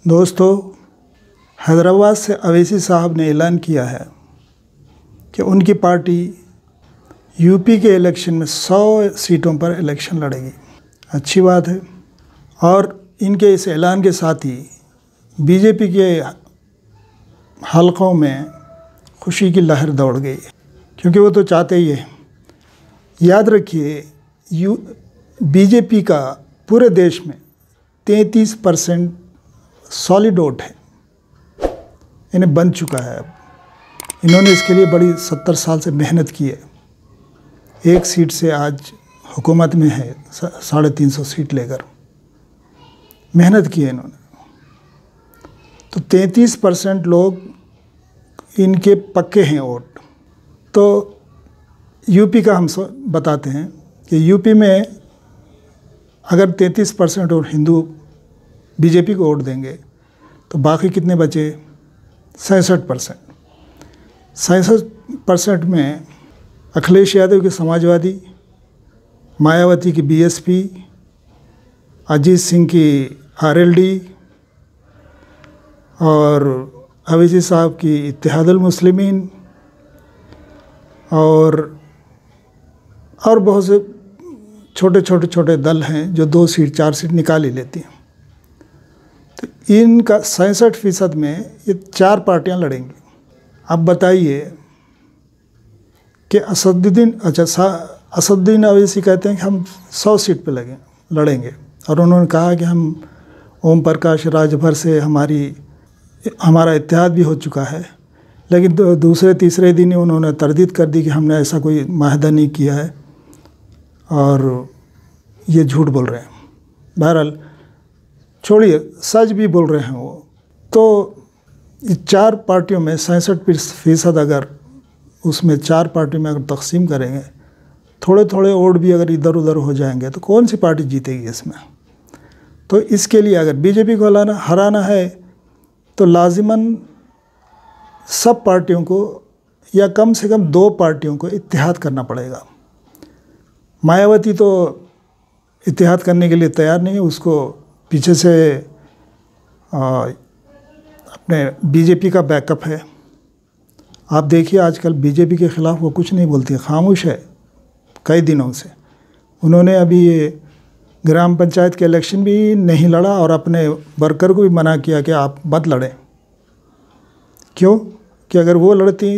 दोस्तों, हैदराबाद से अवैसी साहब ने ऐलान किया है कि उनकी पार्टी यूपी के इलेक्शन में 100 सीटों पर इलेक्शन लड़ेगी। अच्छी बात है। और इनके इस ऐलान के साथ ही बीजेपी के हलकों में खुशी की लहर दौड़ गई, क्योंकि वो तो चाहते ही है। याद रखिए, बीजेपी का पूरे देश में 33% सॉलिड वोट है, इन्हें बन चुका है। अब इन्होंने इसके लिए बड़ी 70 साल से मेहनत की है। एक सीट से आज हुकूमत में है, 350 सीट लेकर मेहनत की है इन्होंने। तो 33% लोग इनके पक्के हैं वोट। तो यूपी का हम बताते हैं कि यूपी में अगर 33% और हिंदू बीजेपी को वोट देंगे तो बाकी कितने बचे? 66%। 66% में अखिलेश यादव की समाजवादी, मायावती की बीएसपी, अजीत सिंह की आरएलडी और अवैसी साहब की इत्तेहादुल मुस्लिमीन और बहुत से छोटे दल हैं जो 2 सीट 4 सीट निकाल ही लेती हैं। तो इनका 66% में ये 4 पार्टियां लड़ेंगी। अब बताइए कि असदुद्दीन अवैसी कहते हैं कि हम 100 सीट पे लड़ेंगे, और उन्होंने कहा कि हम ओम प्रकाश राजभर से हमारा इत्तेहाद भी हो चुका है। लेकिन दूसरे तीसरे दिन ही उन्होंने तरदीद कर दी कि हमने ऐसा कोई माहदा नहीं किया है और ये झूठ बोल रहे हैं। बहरहाल छोड़िए, सच भी बोल रहे हैं वो। तो ये 4 पार्टियों में 66% अगर उसमें 4 पार्टियों में अगर तकसीम करेंगे, थोड़े वोट भी अगर इधर उधर हो जाएंगे तो कौन सी पार्टी जीतेगी इसमें? तो इसके लिए अगर बीजेपी को हराना है तो लाजिमन सब पार्टियों को या कम से कम 2 पार्टियों को इत्तेहाद करना पड़ेगा। मायावती तो इत्तेहाद करने के लिए तैयार नहीं है, उसको पीछे से अपने बीजेपी का बैकअप है। आप देखिए आजकल बीजेपी के ख़िलाफ़ वो कुछ नहीं बोलती है, खामोश है कई दिनों से। उन्होंने अभी ये ग्राम पंचायत के इलेक्शन भी नहीं लड़ा और अपने वर्कर को भी मना किया कि आप मत लड़ें। क्यों? कि अगर वो लड़ती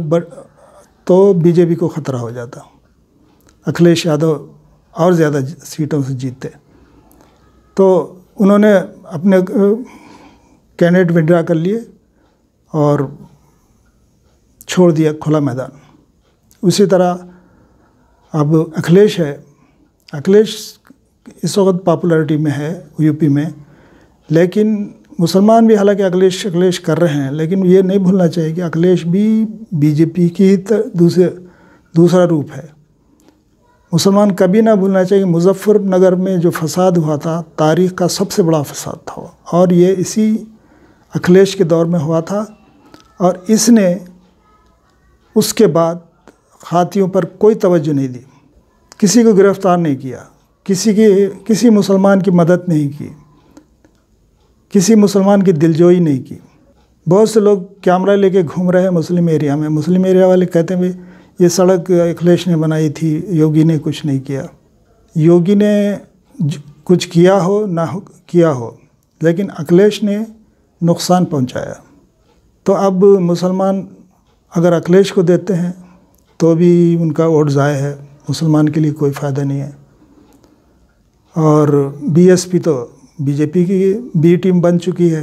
तो बीजेपी को ख़तरा हो जाता, अखिलेश यादव और ज़्यादा सीटों से जीतते। तो उन्होंने अपने कैंडिडेट विड्रा कर लिए और छोड़ दिया खुला मैदान। उसी तरह अब अखिलेश है। अखिलेश इस वक्त पॉपुलैरिटी में है यूपी में, लेकिन मुसलमान भी हालांकि अखिलेश कर रहे हैं, लेकिन ये नहीं भूलना चाहिए कि अखिलेश भी बीजेपी की दूसरा रूप है। मुसलमान कभी ना भूलना चाहिए कि मुजफ्फरनगर में जो फसाद हुआ था, तारीख़ का सबसे बड़ा फसाद था, और ये इसी अखिलेश के दौर में हुआ था। और इसने उसके बाद खातियों पर कोई तवज्जो नहीं दी, किसी को गिरफ़्तार नहीं किया, किसी मुसलमान की मदद नहीं की, किसी मुसलमान की दिलजोई नहीं की। बहुत से लोग कैमरा लेके घूम रहे हैं मुस्लिम एरिया में। मुस्लिम एरिया वाले कहते हैं भाई ये सड़क अखिलेश ने बनाई थी, योगी ने कुछ नहीं किया। योगी ने कुछ किया हो ना किया हो, लेकिन अखिलेश ने नुकसान पहुंचाया। तो अब मुसलमान अगर अखिलेश को देते हैं तो भी उनका वोट ज़ाया है, मुसलमान के लिए कोई फ़ायदा नहीं है। और बीएसपी तो बीजेपी की बी टीम बन चुकी है।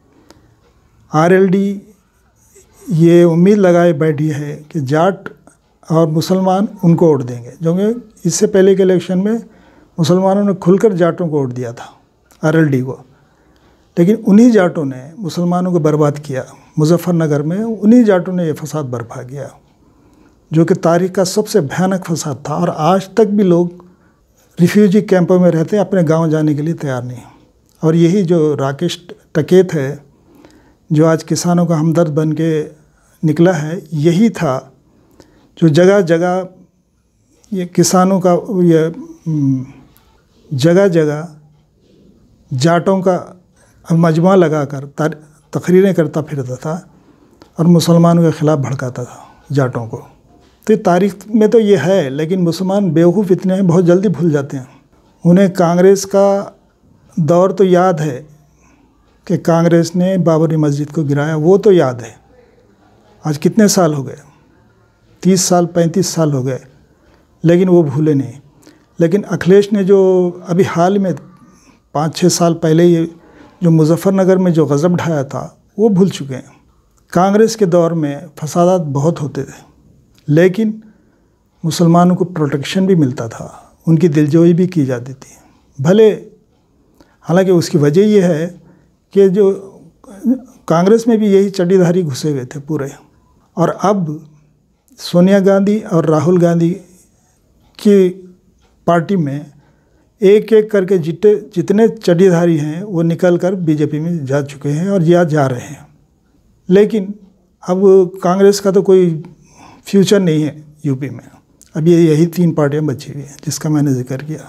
आरएलडी ये उम्मीद लगाए बैठी है कि जाट और मुसलमान उनको वोट देंगे, जो कि इससे पहले के इलेक्शन में मुसलमानों ने खुलकर जाटों को वोट दिया था, आरएलडी को। लेकिन उन्हीं जाटों ने मुसलमानों को बर्बाद किया। मुजफ्फरनगर में उन्हीं जाटों ने ये फसाद बर्पा किया, जो कि तारीख़ का सबसे भयानक फसाद था। और आज तक भी लोग रिफ्यूजी कैंपों में रहते हैं, अपने गांव जाने के लिए तैयार नहीं। और यही जो राकेश टिकैत है, जो आज किसानों का हमदर्द बन के निकला है, यही था जो जगह जगह ये किसानों का ये जगह जगह जाटों का मजमा लगाकर तकरीरें करता फिरता था और मुसलमानों के ख़िलाफ़ भड़काता था, जाटों को। तो तारीख़ में तो ये है, लेकिन मुसलमान बेवकूफ़ इतने हैं, बहुत जल्दी भूल जाते हैं। उन्हें कांग्रेस का दौर तो याद है कि कांग्रेस ने बाबरी मस्जिद को गिराया, वो तो याद है। आज कितने साल हो गए, 30 साल 35 साल हो गए, लेकिन वो भूले नहीं। लेकिन अखिलेश ने जो अभी हाल में 5-6 साल पहले ये जो मुजफ्फरनगर में जो गज़ब ढाया था, वो भूल चुके हैं। कांग्रेस के दौर में फसादात बहुत होते थे, लेकिन मुसलमानों को प्रोटेक्शन भी मिलता था, उनकी दिलजोई भी की जाती थी। भले हालांकि उसकी वजह ये है कि जो कांग्रेस में भी यही चड्डीधारी घुसे हुए थे पूरे। और अब सोनिया गांधी और राहुल गांधी की पार्टी में एक एक करके जितने चड्डीधारी हैं वो निकल कर बीजेपी में जा चुके हैं और जा रहे हैं। लेकिन अब कांग्रेस का तो कोई फ्यूचर नहीं है यूपी में। अब यही 3 पार्टियां बची हुई हैं जिसका मैंने जिक्र किया।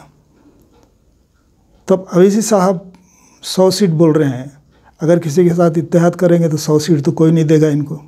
तब अवैसी साहब 100 सीट बोल रहे हैं, अगर किसी के साथ इत्तेहाद करेंगे तो 100 सीट तो कोई नहीं देगा इनको।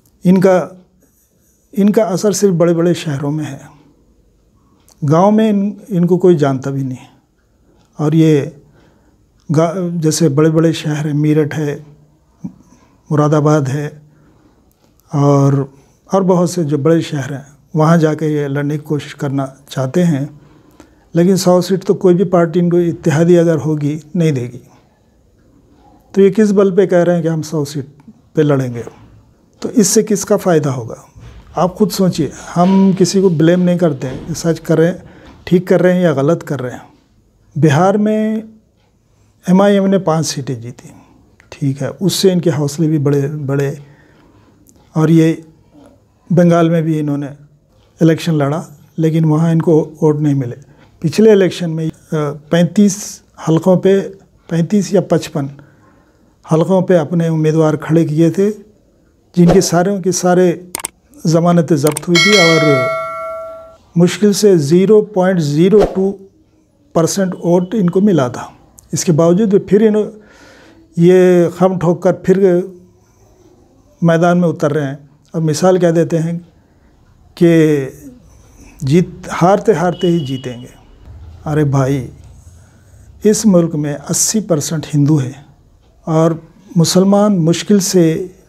इनका असर सिर्फ बड़े बड़े शहरों में है, गांव में इनको कोई जानता भी नहीं। और ये जैसे बड़े बड़े शहर हैं, मेरठ है, मुरादाबाद है और बहुत से जो बड़े शहर हैं, वहाँ जाके ये लड़ने की कोशिश करना चाहते हैं। लेकिन 100 सीट तो कोई भी पार्टी इनको इत्तेहादी अगर होगी नहीं देगी। तो ये किस बल पे कह रहे हैं कि हम 100 सीट पे लड़ेंगे? तो इससे किसका फ़ायदा होगा? आप खुद सोचिए। हम किसी को ब्लेम नहीं करते हैं कि सच कर रहे हैं, ठीक कर रहे हैं या गलत कर रहे हैं। बिहार में MIM ने 5 सीटें जीती, ठीक है, उससे इनके हौसले भी बड़े। और ये बंगाल में भी इन्होंने इलेक्शन लड़ा, लेकिन वहाँ इनको वोट नहीं मिले। पिछले इलेक्शन में 35 हलकों पे 35 या 55 हलकों पे अपने उम्मीदवार खड़े किए थे, जिनके सारे ज़मानतें ज़ब्त हुई थी और मुश्किल से 0.02% वोट इनको मिला था। इसके बावजूद फिर ये खम ठोक कर फिर मैदान में उतर रहे हैं और मिसाल क्या देते हैं कि हारते हारते ही जीतेंगे। अरे भाई, इस मुल्क में 80% हिंदू है और मुसलमान मुश्किल से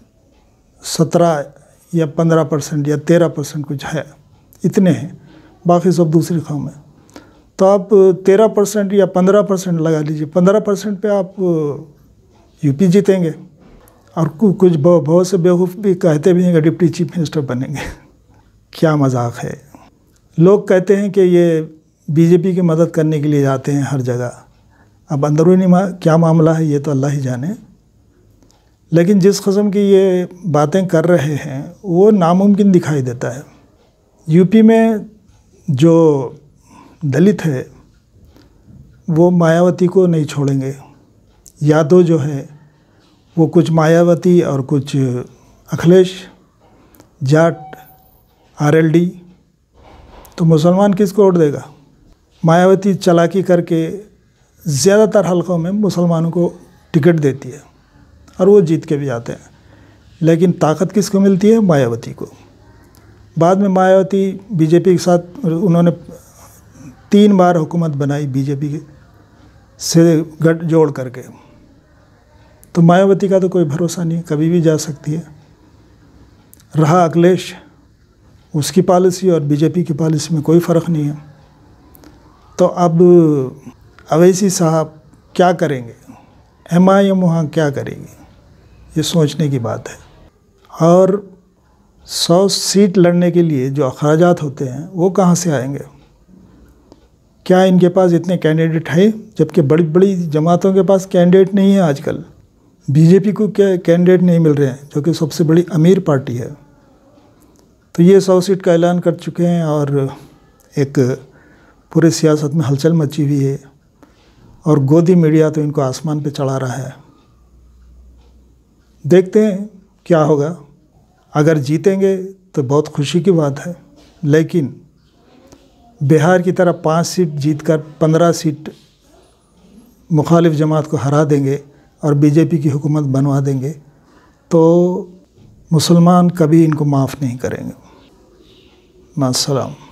17 या 15% या 13% कुछ है, इतने हैं, बाकी सब दूसरी कौम है। तो आप 13% या 15% लगा लीजिए, 15% पे आप यूपी जीतेंगे। और कुछ बहुत से बेवकूफ़ भी कहते भी हैं कि डिप्टी चीफ मिनिस्टर बनेंगे। क्या मजाक है। लोग कहते हैं कि ये बीजेपी की मदद करने के लिए जाते हैं हर जगह। अब अंदरूनी क्या मामला है ये तो अल्लाह ही जाने, लेकिन जिस किस्म की ये बातें कर रहे हैं वो नामुमकिन दिखाई देता है। यूपी में जो दलित है वो मायावती को नहीं छोड़ेंगे। यादव जो है वो कुछ मायावती और कुछ अखिलेश, जाट, RLD। तो मुसलमान किसको वोट देगा? मायावती चालाकी करके ज़्यादातर हलकों में मुसलमानों को टिकट देती है और वो जीत के भी आते हैं। लेकिन ताकत किसको मिलती है? मायावती को। बाद में मायावती बीजेपी के साथ उन्होंने 3 बार हुकूमत बनाई बीजेपी से गठजोड़ करके। तो मायावती का तो कोई भरोसा नहीं, कभी भी जा सकती है। रहा अखिलेश, उसकी पॉलिसी और बीजेपी की पॉलिसी में कोई फ़र्क नहीं है। तो अब अवैसी साहब क्या करेंगे, MIM वहाँ क्या करेगी, ये सोचने की बात है। और 100 सीट लड़ने के लिए जो अखराजात होते हैं वो कहाँ से आएंगे? क्या इनके पास इतने कैंडिडेट हैं? जबकि बड़ी बड़ी जमातों के पास कैंडिडेट नहीं है आजकल। बीजेपी को क्या कैंडिडेट नहीं मिल रहे हैं, जो कि सबसे बड़ी अमीर पार्टी है। तो ये 100 सीट का ऐलान कर चुके हैं और एक पूरे सियासत में हलचल मची हुई है और गोदी मीडिया तो इनको आसमान पे चढ़ा रहा है। देखते हैं क्या होगा। अगर जीतेंगे तो बहुत खुशी की बात है, लेकिन बिहार की तरह 5 सीट जीतकर 15 सीट मुखालिफ जमात को हरा देंगे और बीजेपी की हुकूमत बनवा देंगे तो मुसलमान कभी इनको माफ़ नहीं करेंगे। मास्सलाम।